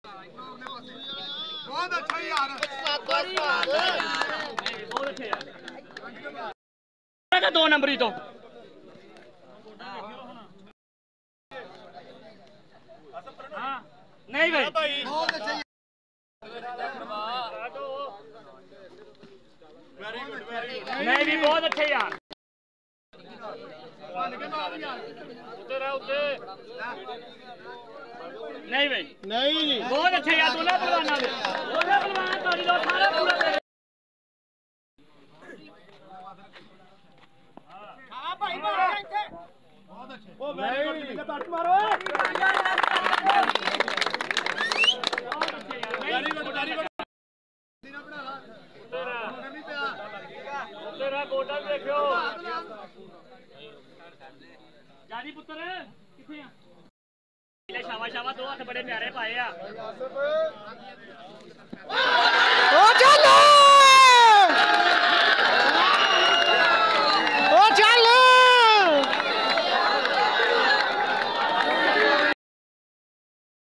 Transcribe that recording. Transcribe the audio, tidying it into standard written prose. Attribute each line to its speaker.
Speaker 1: बहुत अच्छा यार
Speaker 2: बहुत अच्छे यार 2 नंबर ही तो हाँ नहीं भाई
Speaker 1: बहुत अच्छा
Speaker 2: नहीं भी बहुत अच्छे यार नहीं भाई
Speaker 1: नहीं जी
Speaker 2: बहुत अच्छे यार दोनों पहलवानों के पहलवान थोड़ी लो सारा पूरा तेरे हां भाई मार इथे
Speaker 1: बहुत अच्छे
Speaker 2: ओ वेरी गुड बिल्ला तट मारो बहुत अच्छे यार वेरी गुड
Speaker 1: दीना बना रहा
Speaker 2: तेरा
Speaker 1: नहीं पिया
Speaker 2: तेरा गोटा देखियो जानी पुत्र किथे आ ले शाबाश शाबाश 2 हाथ बड़े प्यारे पाए आ